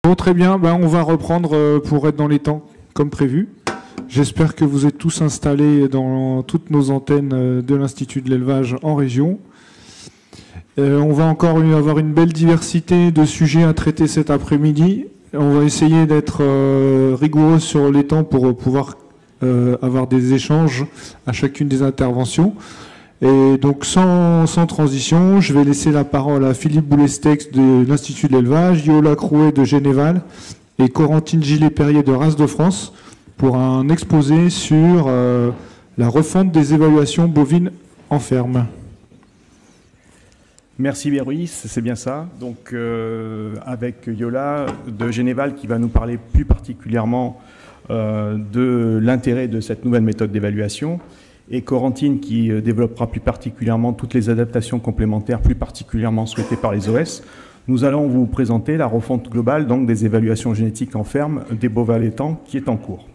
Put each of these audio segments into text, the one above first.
Bon, très bien, ben, on va reprendre pour être dans les temps comme prévu. J'espère que vous êtes tous installés dans toutes nos antennes de l'Institut de l'élevage en région. On va encore avoir une belle diversité de sujets à traiter cet après-midi. On va essayer d'être rigoureux sur les temps pour pouvoir avoir des échanges à chacune des interventions. Et donc, sans transition, je vais laisser la parole à Philippe Boulestex de l'Institut de l'élevage, Yola Crouet de Généval et Corentine Gillet-Perrier de Race de France pour un exposé sur la refonte des évaluations bovines en ferme. Merci Béruis, c'est bien ça. Donc, avec Yola de Généval qui va nous parler plus particulièrement de l'intérêt de cette nouvelle méthode d'évaluation, et Corentine qui développera plus particulièrement toutes les adaptations complémentaires plus particulièrement souhaitées par les OS. Nous allons vous présenter la refonte globale donc, des évaluations génétiques en ferme des bovins allaitants qui est en cours.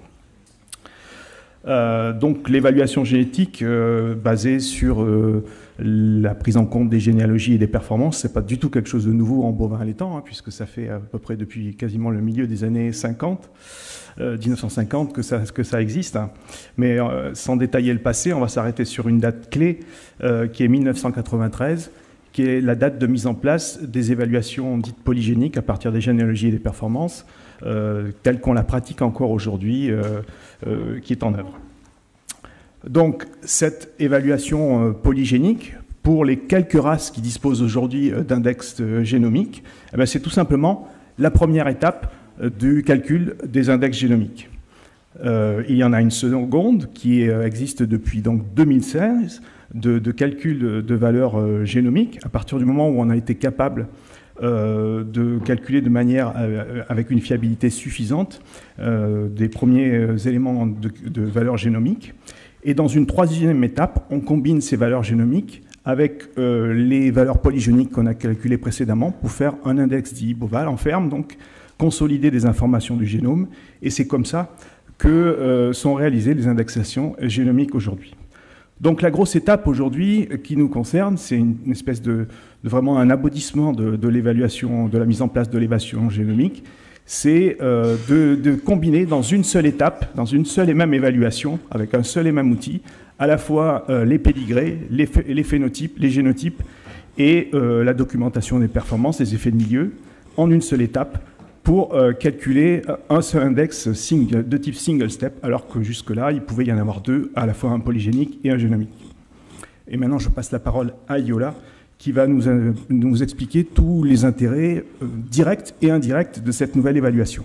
Donc l'évaluation génétique basée sur la prise en compte des généalogies et des performances, c'est pas du tout quelque chose de nouveau en bovin allaitant, puisque ça fait à peu près depuis quasiment le milieu des années 50, 1950 que ça existe. Mais sans détailler le passé, on va s'arrêter sur une date clé qui est 1993, qui est la date de mise en place des évaluations dites polygéniques à partir des généalogies et des performances, telle qu'on la pratique encore aujourd'hui, qui est en œuvre. Donc, cette évaluation polygénique, pour les quelques races qui disposent aujourd'hui d'index génomiques, c'est tout simplement la première étape du calcul des index génomiques. Il y en a une seconde qui existe depuis donc, 2016, de calcul de valeurs génomiques, à partir du moment où on a été capable de calculer de manière avec une fiabilité suffisante des premiers éléments de valeurs génomiques. Et dans une troisième étape, on combine ces valeurs génomiques avec les valeurs polygéniques qu'on a calculées précédemment pour faire un index dit boval en ferme, donc consolider des informations du génome. Et c'est comme ça que sont réalisées les indexations génomiques aujourd'hui. Donc la grosse étape aujourd'hui qui nous concerne, c'est une espèce de vraiment un aboutissement de l'évaluation, de la mise en place de l'évaluation génomique, c'est de combiner dans une seule étape, dans une seule et même évaluation, avec un seul et même outil, à la fois les pédigrés, les phénotypes, les génotypes et la documentation des performances, des effets de milieu, en une seule étape, pour calculer un seul index de type single step, alors que jusque-là, il pouvait y en avoir deux, à la fois un polygénique et un génomique. Et maintenant, je passe la parole à Yola, qui va nous expliquer tous les intérêts directs et indirects de cette nouvelle évaluation.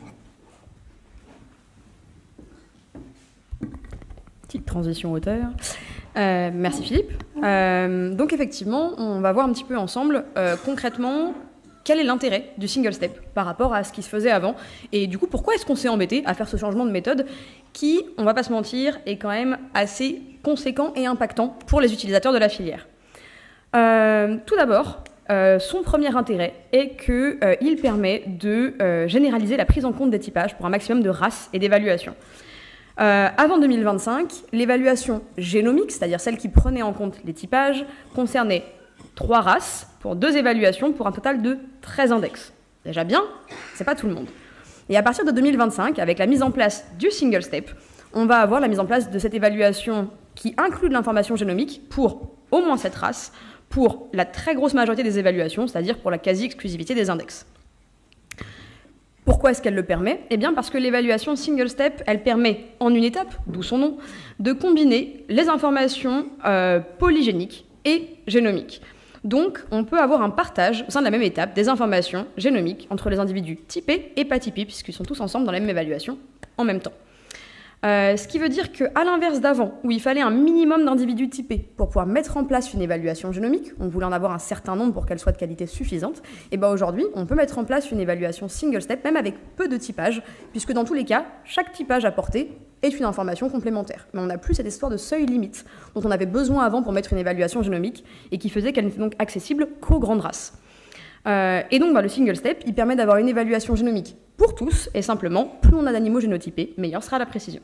Petite transition hauteur. Merci Philippe. Donc effectivement, on va voir un petit peu ensemble concrètement quel est l'intérêt du single step par rapport à ce qui se faisait avant et du coup pourquoi est-ce qu'on s'est embêté à faire ce changement de méthode qui, on va pas se mentir, est quand même assez conséquent et impactant pour les utilisateurs de la filière. Tout d'abord, son premier intérêt est qu'il permet de généraliser la prise en compte des typages pour un maximum de races et d'évaluations. Avant 2025, l'évaluation génomique, c'est-à-dire celle qui prenait en compte les typages, concernait 3 races pour 2 évaluations pour un total de 13 index. Déjà bien, c'est pas tout le monde. Et à partir de 2025, avec la mise en place du single step, on va avoir la mise en place de cette évaluation qui inclut de l'information génomique pour au moins 7 races, pour la très grosse majorité des évaluations, c'est-à-dire pour la quasi-exclusivité des index. Pourquoi est-ce qu'elle le permet ? Eh bien parce que l'évaluation single step, elle permet en une étape, d'où son nom, de combiner les informations polygéniques et génomiques. Donc, on peut avoir un partage au sein de la même étape des informations génomiques entre les individus typés et pas typés, puisqu'ils sont tous ensemble dans la même évaluation en même temps. Ce qui veut dire qu'à l'inverse d'avant, où il fallait un minimum d'individus typés pour pouvoir mettre en place une évaluation génomique, on voulait en avoir un certain nombre pour qu'elle soit de qualité suffisante, et bien aujourd'hui, on peut mettre en place une évaluation single step, même avec peu de typage, puisque dans tous les cas, chaque typage apporté est une information complémentaire. Mais on n'a plus cette histoire de seuil limite dont on avait besoin avant pour mettre une évaluation génomique et qui faisait qu'elle n'était donc accessible qu'aux grandes races. Et donc le single step, il permet d'avoir une évaluation génomique pour tous, et simplement, plus on a d'animaux génotypés, meilleure sera la précision.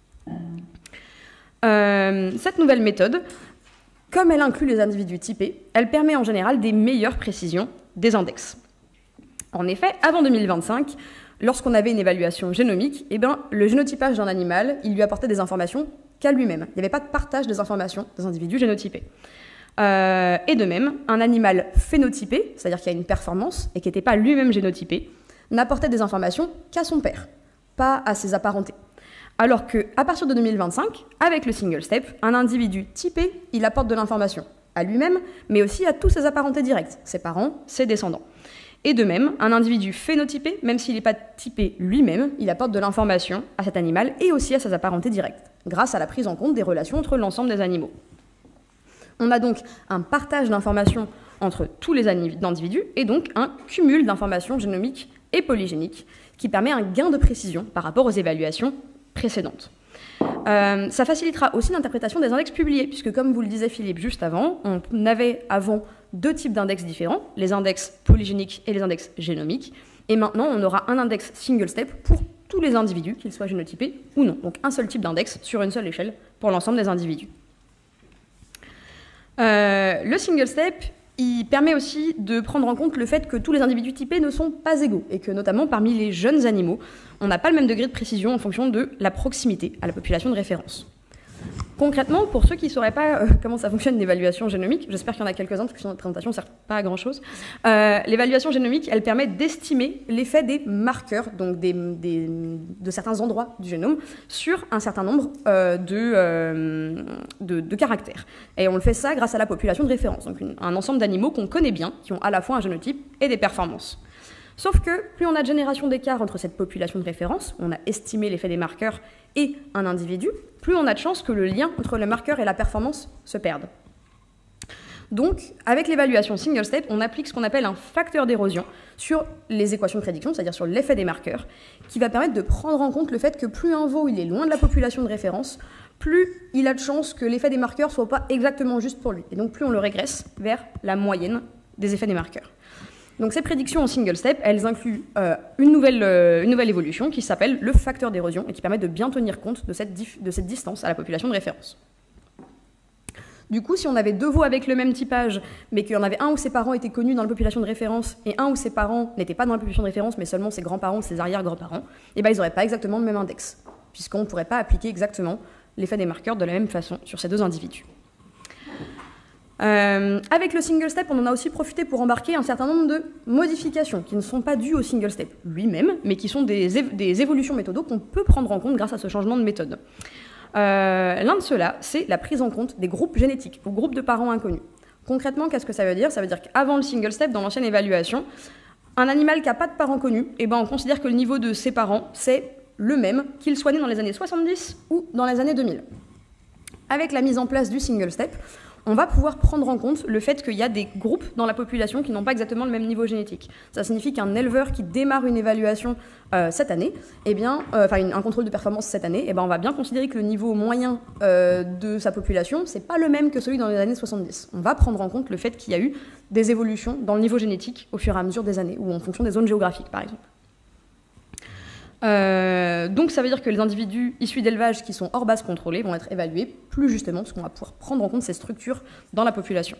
Cette nouvelle méthode, comme elle inclut les individus typés, elle permet en général des meilleures précisions des index. En effet, avant 2025, lorsqu'on avait une évaluation génomique, eh bien, le génotypage d'un animal, il lui apportait des informations qu'à lui-même. Il n'y avait pas de partage des informations des individus génotypés. Et de même, un animal phénotypé, c'est-à-dire qui a une performance et qui n'était pas lui-même génotypé, n'apportait des informations qu'à son père, pas à ses apparentés. Alors qu'à partir de 2025, avec le single step, un individu typé, il apporte de l'information à lui-même, mais aussi à tous ses apparentés directs, ses parents, ses descendants. Et de même, un individu phénotypé, même s'il n'est pas typé lui-même, il apporte de l'information à cet animal et aussi à ses apparentés directs, grâce à la prise en compte des relations entre l'ensemble des animaux. On a donc un partage d'informations entre tous les individus et donc un cumul d'informations génomiques et polygéniques qui permet un gain de précision par rapport aux évaluations précédentes. Ça facilitera aussi l'interprétation des index publiés, puisque comme vous le disait Philippe juste avant, on avait avant 2 types d'index différents, les index polygéniques et les index génomiques, et maintenant on aura un index single step pour tous les individus, qu'ils soient génotypés ou non. Donc un seul type d'index sur une seule échelle pour l'ensemble des individus. Le single step, il permet aussi de prendre en compte le fait que tous les individus typés ne sont pas égaux et que notamment parmi les jeunes animaux, on n'a pas le même degré de précision en fonction de la proximité à la population de référence. Concrètement, pour ceux qui ne sauraient pas comment ça fonctionne l'évaluation génomique, j'espère qu'il y en a quelques-uns parce que sinon notre présentation ne sert pas à grand-chose, l'évaluation génomique, elle permet d'estimer l'effet des marqueurs, donc de certains endroits du génome, sur un certain nombre de caractères. Et on le fait ça grâce à la population de référence, donc un ensemble d'animaux qu'on connaît bien, qui ont à la fois un génotype et des performances. Sauf que plus on a de générations d'écart entre cette population de référence, où on a estimé l'effet des marqueurs, et un individu, plus on a de chances que le lien entre le marqueur et la performance se perde. Donc, avec l'évaluation single step, on applique ce qu'on appelle un facteur d'érosion sur les équations de prédiction, c'est-à-dire sur l'effet des marqueurs, qui va permettre de prendre en compte le fait que plus un veau il est loin de la population de référence, plus il a de chances que l'effet des marqueurs ne soit pas exactement juste pour lui. Et donc plus on le régresse vers la moyenne des effets des marqueurs. Donc ces prédictions en single step, elles incluent une nouvelle évolution qui s'appelle le facteur d'érosion et qui permet de bien tenir compte de cette distance à la population de référence. Du coup, si on avait 2 veaux avec le même typage, mais qu'il y en avait un où ses parents étaient connus dans la population de référence et un où ses parents n'étaient pas dans la population de référence, mais seulement ses grands-parents ou ses arrière-grands-parents, eh ben, ils n'auraient pas exactement le même index, puisqu'on ne pourrait pas appliquer exactement l'effet des marqueurs de la même façon sur ces 2 individus. Avec le single step, on en a aussi profité pour embarquer un certain nombre de modifications qui ne sont pas dues au single step lui-même, mais qui sont des évolutions méthodaux qu'on peut prendre en compte grâce à ce changement de méthode. L'un de ceux-là, c'est la prise en compte des groupes génétiques ou groupes de parents inconnus. Concrètement, qu'est-ce que ça veut dire? Ça veut dire qu'avant le single step, dans l'ancienne évaluation, un animal qui n'a pas de parents connus, eh ben, on considère que le niveau de ses parents, c'est le même qu'il soit né dans les années 70 ou dans les années 2000. Avec la mise en place du single step, on va pouvoir prendre en compte le fait qu'il y a des groupes dans la population qui n'ont pas exactement le même niveau génétique. Ça signifie qu'un éleveur qui démarre une évaluation cette année, eh bien, un contrôle de performance cette année, eh ben, on va bien considérer que le niveau moyen de sa population, c'est pas le même que celui dans les années 70. On va prendre en compte le fait qu'il y a eu des évolutions dans le niveau génétique au fur et à mesure des années, ou en fonction des zones géographiques, par exemple. Donc ça veut dire que les individus issus d'élevage qui sont hors base contrôlée vont être évalués plus justement parce qu'on va pouvoir prendre en compte ces structures dans la population.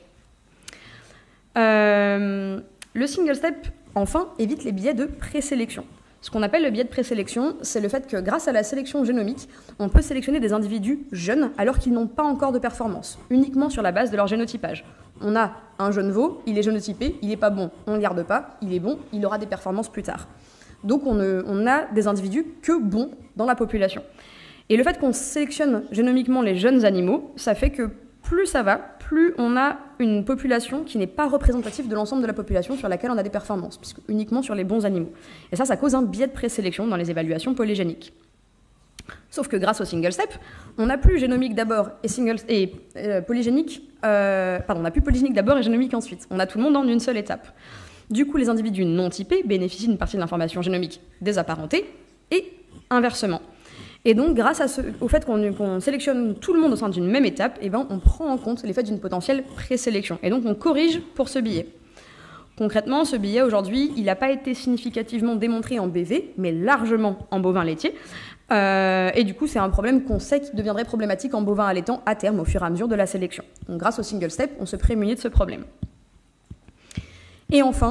Le single step, enfin, évite les biais de présélection. Ce qu'on appelle le biais de présélection, c'est le fait que grâce à la sélection génomique, on peut sélectionner des individus jeunes alors qu'ils n'ont pas encore de performance, uniquement sur la base de leur génotypage. On a un jeune veau, il est génotypé, il n'est pas bon, on ne le garde pas, il est bon, il aura des performances plus tard. Donc on a des individus que bons dans la population. Et le fait qu'on sélectionne génomiquement les jeunes animaux, ça fait que plus ça va, plus on a une population qui n'est pas représentative de l'ensemble de la population sur laquelle on a des performances, puisque uniquement sur les bons animaux. Et ça cause un biais de présélection dans les évaluations polygéniques. Sauf que grâce au single step, on n'a plus génomique d'abord et polygénique, on n'a plus polygénique d'abord et génomique ensuite. On a tout le monde en une seule étape. Du coup, les individus non typés bénéficient d'une partie de l'information génomique des apparentés et inversement. Et donc, grâce au fait qu'on sélectionne tout le monde au sein d'une même étape, eh ben, on prend en compte l'effet d'une potentielle présélection. Et donc, on corrige pour ce biais. Concrètement, ce biais, aujourd'hui, il n'a pas été significativement démontré en BV, mais largement en bovin laitier. Et du coup, c'est un problème qu'on sait qui deviendrait problématique en bovin allaitant à terme, au fur et à mesure de la sélection. Donc, grâce au single step, on se prémunit de ce problème. Et enfin,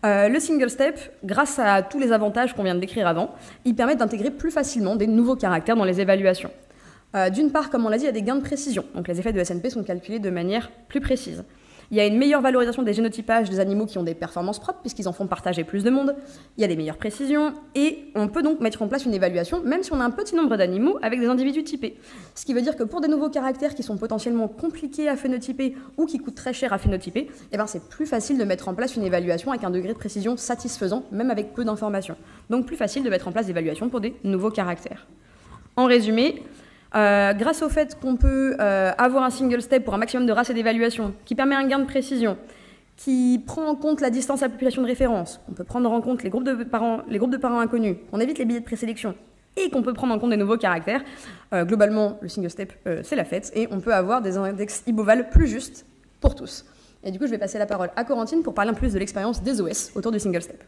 Le single step, grâce à tous les avantages qu'on vient de décrire avant, il permet d'intégrer plus facilement des nouveaux caractères dans les évaluations. D'une part, comme on l'a dit, il y a des gains de précision, donc les effets de SNP sont calculés de manière plus précise. Il y a une meilleure valorisation des génotypages des animaux qui ont des performances propres, puisqu'ils en font partager plus de monde. Il y a des meilleures précisions, et on peut donc mettre en place une évaluation, même si on a un petit nombre d'animaux, avec des individus typés. Ce qui veut dire que pour des nouveaux caractères qui sont potentiellement compliqués à phénotyper ou qui coûtent très cher à phénotyper, eh ben c'est plus facile de mettre en place une évaluation avec un degré de précision satisfaisant, même avec peu d'informations. Donc plus facile de mettre en place des évaluations pour des nouveaux caractères. En résumé, grâce au fait qu'on peut avoir un single step pour un maximum de races et d'évaluation, qui permet un gain de précision, qui prend en compte la distance à la population de référence, on peut prendre en compte les groupes de parents inconnus, on évite les billets de présélection, et qu'on peut prendre en compte des nouveaux caractères, globalement, le single step, c'est la fête, et on peut avoir des index IBOVAL plus justes pour tous. Et du coup, je vais passer la parole à Corentine pour parler un peu plus de l'expérience des OS autour du single step.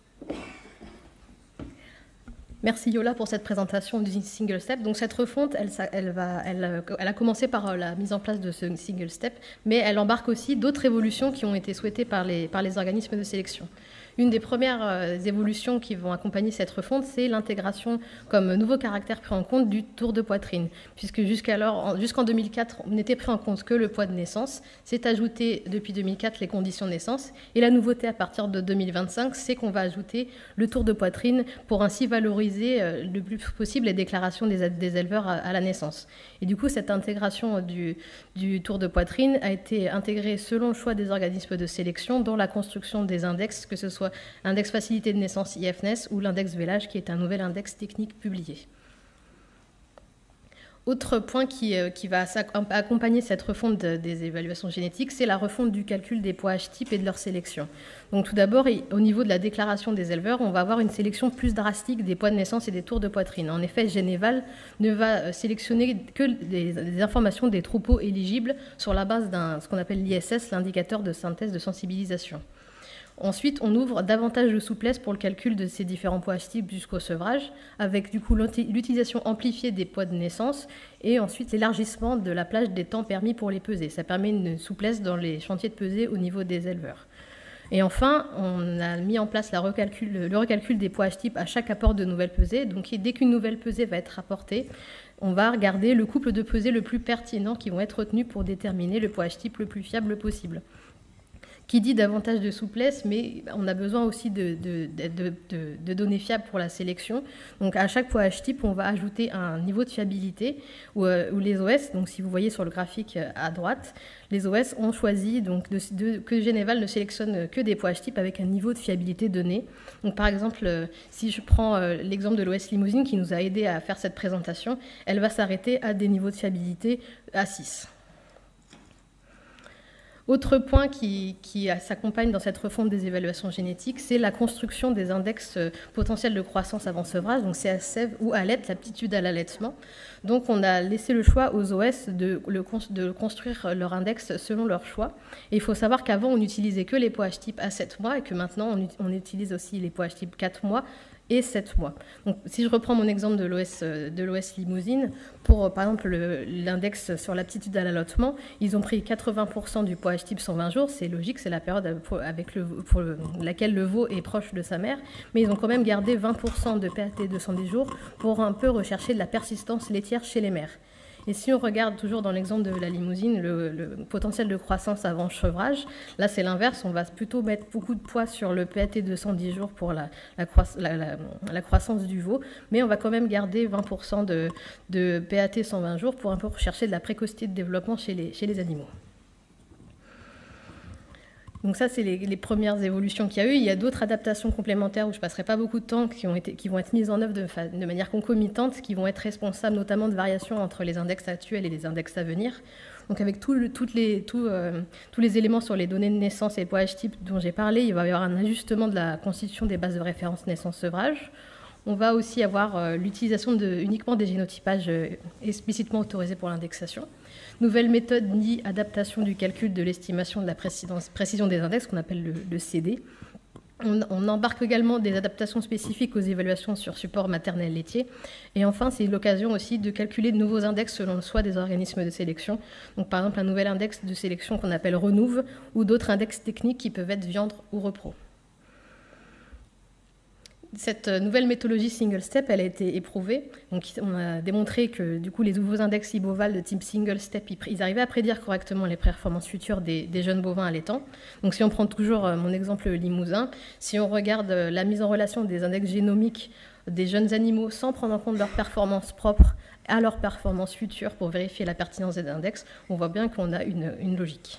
Merci Yola pour cette présentation du single step. Donc cette refonte, elle a commencé par la mise en place de ce single step, mais elle embarque aussi d'autres évolutions qui ont été souhaitées par les organismes de sélection. Une des premières évolutions qui vont accompagner cette refonte, c'est l'intégration comme nouveau caractère pris en compte du tour de poitrine, puisque jusqu'en 2004, on n'était pris en compte que le poids de naissance. C'est ajouté depuis 2004 les conditions de naissance. Et la nouveauté à partir de 2025, c'est qu'on va ajouter le tour de poitrine pour ainsi valoriser le plus possible les déclarations des éleveurs à la naissance. Et du coup, cette intégration du tour de poitrine a été intégrée selon le choix des organismes de sélection dans la construction des index, que ce soit l'index facilité de naissance IFNES ou l'index vélage, qui est un nouvel index technique publié. Autre point qui va accompagner cette refonte des évaluations génétiques, c'est la refonte du calcul des poids H-type et de leur sélection. Donc tout d'abord, au niveau de la déclaration des éleveurs, on va avoir une sélection plus drastique des poids de naissance et des tours de poitrine. En effet, Généval ne va sélectionner que des informations des troupeaux éligibles sur la base d'un ce qu'on appelle l'ISS, l'indicateur de synthèse de sensibilisation. Ensuite, on ouvre davantage de souplesse pour le calcul de ces différents poids H-type jusqu'au sevrage, avec du coup l'utilisation amplifiée des poids de naissance et ensuite l'élargissement de la plage des temps permis pour les pesées. Ça permet une souplesse dans les chantiers de pesée au niveau des éleveurs. Et enfin, on a mis en place le recalcul des poids H-type à chaque apport de nouvelles pesées. Donc dès qu'une nouvelle pesée va être apportée, on va regarder le couple de pesées le plus pertinent qui vont être retenus pour déterminer le poids H-type le plus fiable possible. Qui dit davantage de souplesse, mais on a besoin aussi de données fiables pour la sélection. Donc à chaque poids H-type, on va ajouter un niveau de fiabilité où les OS, donc si vous voyez sur le graphique à droite, les OS ont choisi donc que Généval ne sélectionne que des poids H-type avec un niveau de fiabilité donné. Donc par exemple, si je prends l'exemple de l'OS Limousine qui nous a aidé à faire cette présentation, elle va s'arrêter à des niveaux de fiabilité à 6. Autre point qui s'accompagne dans cette refonte des évaluations génétiques, c'est la construction des index potentiels de croissance avant sevrage, donc CSEV ou ALET, l'aptitude à l'allaitement. Donc on a laissé le choix aux OS de construire leur index selon leur choix. Et il faut savoir qu'avant, on n'utilisait que les poids H-type à 7 mois et que maintenant, on utilise aussi les poids H-type 4 mois et 7 mois. Donc, si je reprends mon exemple de l'OS Limousine, pour par exemple l'index sur l'aptitude à l'allaitement, ils ont pris 80% du poids H-type 120 jours, c'est logique, c'est la période pour laquelle le veau est proche de sa mère, mais ils ont quand même gardé 20% de PAT de 110 jours pour un peu rechercher de la persistance laitière chez les mères. Et si on regarde toujours dans l'exemple de la Limousine, le potentiel de croissance avant chevrage, là c'est l'inverse, on va plutôt mettre beaucoup de poids sur le PAT de 110 jours pour la croissance du veau, mais on va quand même garder 20% de PAT 120 jours pour un peu rechercher de la précocité de développement chez les animaux. Donc ça, c'est les premières évolutions qu'il y a eu. Il y a d'autres adaptations complémentaires où je ne passerai pas beaucoup de temps qui vont être mises en œuvre de manière concomitante, qui vont être responsables notamment de variations entre les index actuels et les index à venir. Donc avec tous les éléments sur les données de naissance et les poids H-type dont j'ai parlé, il va y avoir un ajustement de la constitution des bases de référence naissance-sevrage. On va aussi avoir l'utilisation uniquement des génotypages explicitement autorisés pour l'indexation. Nouvelle méthode ni adaptation du calcul de l'estimation de la précision des index, qu'on appelle le CD. On embarque également des adaptations spécifiques aux évaluations sur support maternel laitier. Et enfin, c'est l'occasion aussi de calculer de nouveaux index selon le choix des organismes de sélection. Donc par exemple, un nouvel index de sélection qu'on appelle Renouve ou d'autres index techniques qui peuvent être viande ou repro. Cette nouvelle méthodologie single step, elle a été éprouvée. Donc, on a démontré que du coup, les nouveaux index IBOVAL de type single step, ils arrivaient à prédire correctement les performances futures des jeunes bovins allaitants. Donc, si on prend toujours mon exemple limousin, si on regarde la mise en relation des index génomiques des jeunes animaux sans prendre en compte leurs performances propres à leurs performances futures pour vérifier la pertinence des index, on voit bien qu'on a une logique.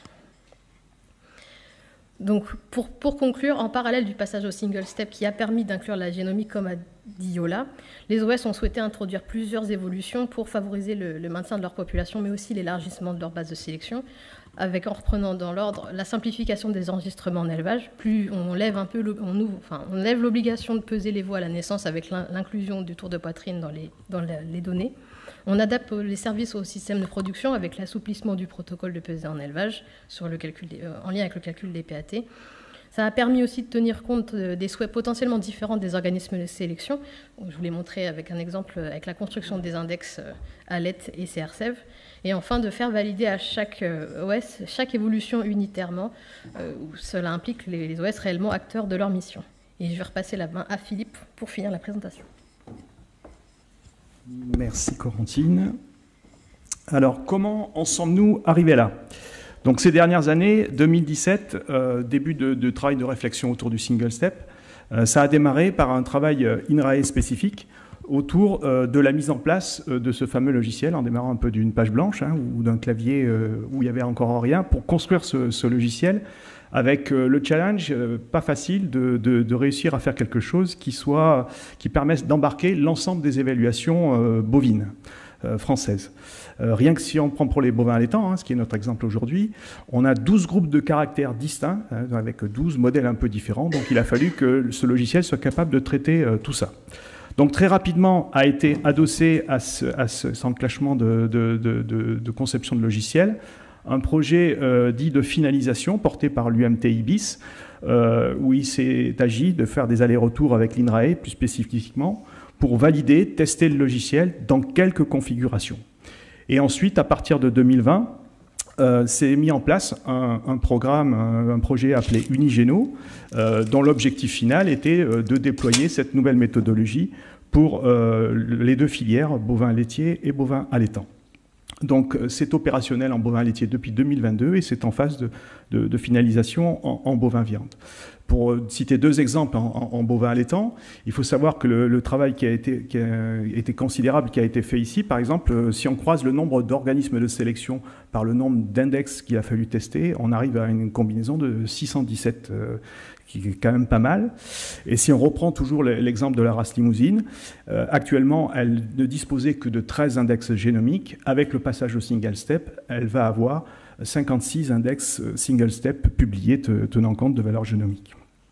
Donc, pour conclure, en parallèle du passage au single step qui a permis d'inclure la génomique comme a dit Yola, les OS ont souhaité introduire plusieurs évolutions pour favoriser le maintien de leur population, mais aussi l'élargissement de leur base de sélection, avec, en reprenant dans l'ordre, la simplification des enregistrements en élevage. Plus on lève un peu, on lève l'obligation de peser les veaux à la naissance avec l'inclusion du tour de poitrine dans les données. On adapte les services au système de production avec l'assouplissement du protocole de pesée en élevage sur le calcul en lien avec le calcul des PAT. Ça a permis aussi de tenir compte des souhaits potentiellement différents des organismes de sélection. Je vous l'ai montré avec un exemple avec la construction des index ALET et CRSEV. Et enfin, de faire valider à chaque OS chaque évolution unitairement, où cela implique les OS réellement acteurs de leur mission. Et je vais repasser la main à Philippe pour finir la présentation. Merci Corentine. Alors, comment en sommes-nous arrivés là? Donc, ces dernières années, 2017, début de travail de réflexion autour du single step, ça a démarré par un travail INRAE spécifique autour de la mise en place de ce fameux logiciel, en démarrant un peu d'une page blanche ou d'un clavier où il n'y avait encore rien, pour construire ce logiciel avec le challenge pas facile de réussir à faire quelque chose qui permette d'embarquer l'ensemble des évaluations bovines françaises. Rien que si on prend pour les bovins allaitants, ce qui est notre exemple aujourd'hui, on a 12 groupes de caractères distincts, avec 12 modèles un peu différents, donc il a fallu que ce logiciel soit capable de traiter tout ça. Donc très rapidement a été adossé à cet enclenchement de conception de logiciel un projet dit de finalisation porté par l'UMT IBIS, où il s'est agi de faire des allers-retours avec l'INRAE, plus spécifiquement, pour valider, tester le logiciel dans quelques configurations. Et ensuite, à partir de 2020, s'est mis en place un programme, un projet appelé Unigeno, dont l'objectif final était de déployer cette nouvelle méthodologie pour les deux filières, bovins laitiers et bovins allaitants. Donc c'est opérationnel en bovin laitier depuis 2022 et c'est en phase de finalisation en bovin viande. Pour citer deux exemples en bovin allaitant, il faut savoir que le travail qui a été considérable, qui a été fait ici, par exemple, si on croise le nombre d'organismes de sélection par le nombre d'index qu'il a fallu tester, on arrive à une combinaison de 617, qui est quand même pas mal. Et si on reprend toujours l'exemple de la race limousine, actuellement, elle ne disposait que de 13 index génomiques. Avec le passage au single step, elle va avoir 56 index single step publiés tenant compte de valeurs génomiques.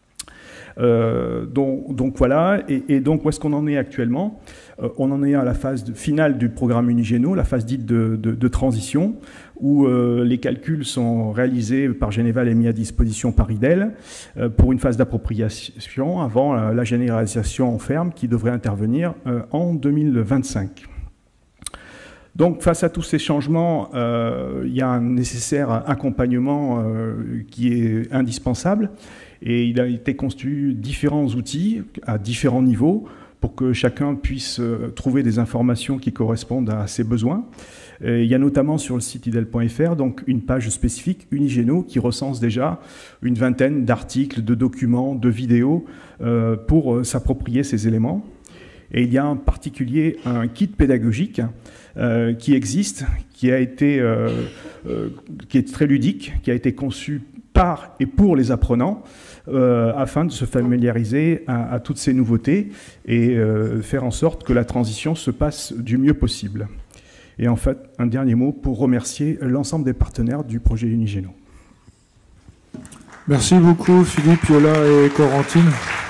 Donc voilà, et donc où est-ce qu'on en est actuellement? On en est à la phase finale du programme Unigeno, la phase dite de transition, où les calculs sont réalisés par Généval et mis à disposition par IDEL pour une phase d'appropriation avant la généralisation en ferme qui devrait intervenir en 2025. Donc, face à tous ces changements, il y a un nécessaire accompagnement qui est indispensable et il a été construit différents outils à différents niveaux pour que chacun puisse trouver des informations qui correspondent à ses besoins. Et il y a notamment sur le site idel.fr donc une page spécifique Unigeno qui recense déjà une vingtaine d'articles, de documents, de vidéos pour s'approprier ces éléments. Et il y a en particulier un kit pédagogique qui existe, qui est très ludique, qui a été conçu par et pour les apprenants afin de se familiariser à toutes ces nouveautés et faire en sorte que la transition se passe du mieux possible. Et en fait, un dernier mot pour remercier l'ensemble des partenaires du projet Unigeno. Merci beaucoup Philippe, Yola et Corentine.